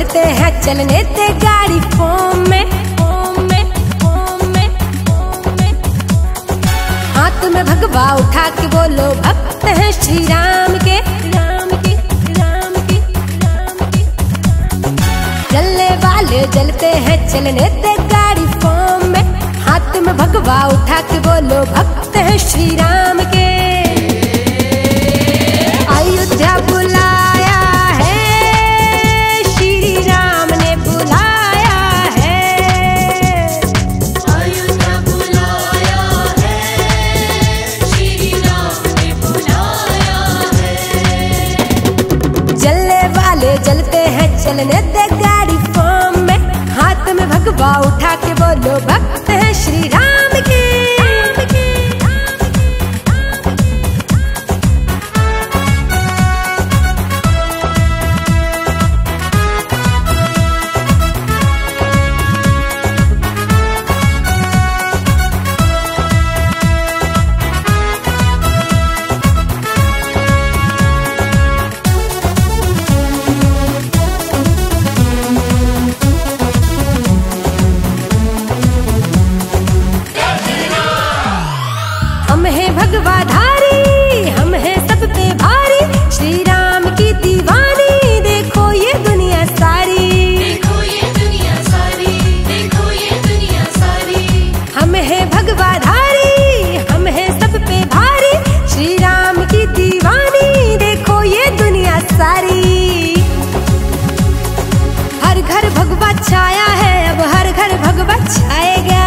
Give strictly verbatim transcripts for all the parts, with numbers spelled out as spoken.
जलते हैं चलने दे गाड़ी फोम में, फोम में, फोम में, फोम में। हाथ में भगवा उठा के बोलो भक्त हैं श्री राम के, राम के, राम के, राम के। जलने वाले जलते हैं चलने दे गाड़ी फोम में। हाथ में भगवा उठा के बोलो भक्त हैं श्री राम के। अयोध्या बुलाया है, श्री राम ने बुलाया है। अयोध्या बुलाया है, श्री राम ने बुलाया है। जलने वाले जलते हैं चलने दे गाड़ी फोम में। हाथ में भगवा उठा के बोलो भक्त हैं श्री राम के। हम हैं भगवाधारी, हम हैं सब पे भारी, श्री राम की दीवानी देखो ये दुनिया सारी। देखो ये दुनिया सारी, देखो ये दुनिया सारी। हम हैं भगवाधारी, हम हैं सब पे भारी, श्री राम की दीवानी देखो ये दुनिया सारी। हर घर भगवा छाया है, अब हर घर भगवा छाएगा।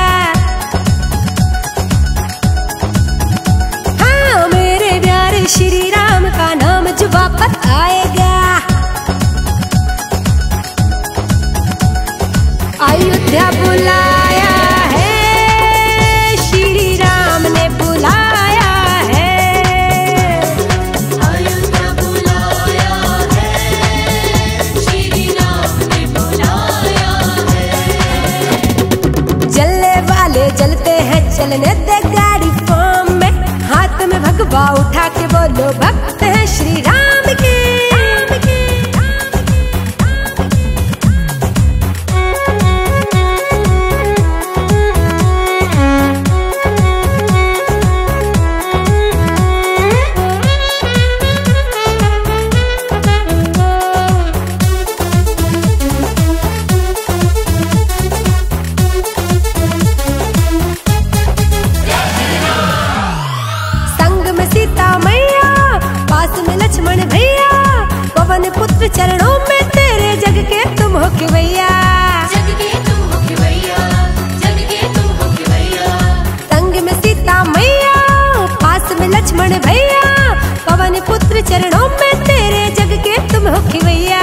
श्री राम का नाम जो वापस आएगा। अयोध्या बुलाया है, श्री राम ने बुलाया है। अयोध्या बुलाया है, श्री राम ने बुलाया है। जलने वाले जलते हैं चलने दे गाड़ी फोम में। हाथ में भगवा उठा के बोलो भक्त हैं श्री राम के, राम के, राम संग में सीता मैया, पास में लक्ष्मण भैया, पवन पुत्र चरणों में तेरे जग के तुम हो खिवैया। जग के तुम हो खिवैया, जग के तुम हो खिवैया। संग में सीता मैया, पास में लक्ष्मण भैया, पवन पुत्र चरणों में तेरे जग के तुम हो खिवैया।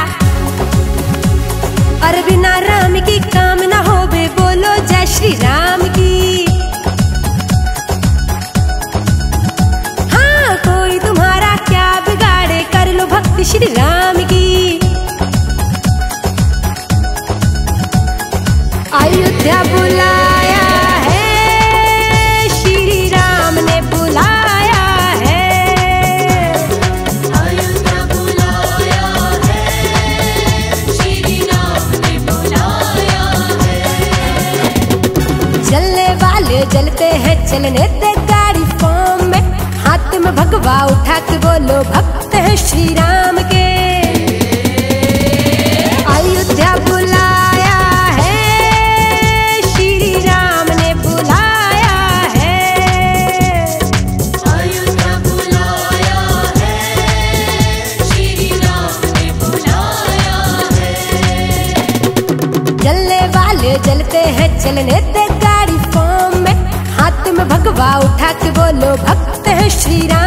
और बिना राम की काम न हो बे, बोलो जय श्री राम की। हाँ कोई तुम्हारा क्या बिगाड़े, कर लो भक्ति श्री राम की। अयोध्या बुलाया है, श्री राम ने बुलाया है। अयोध्या बुलाया है, श्री राम ने बुलाया है। जलने वाले जलते हैं चलने दे गाड़ी फोम में। हाथ में भगवा उठा के बोलो भक्त हैं श्री राम के। अयोध्या बुलाया है, श्री राम ने बुलाया है। अयोध्या बुलाया है, श्री राम ने बुलाया है। जलने वाले जलते हैं चलने दे गाड़ी फोम में। हाथ में भगवा उठा के बोलो भक्त हैं श्री राम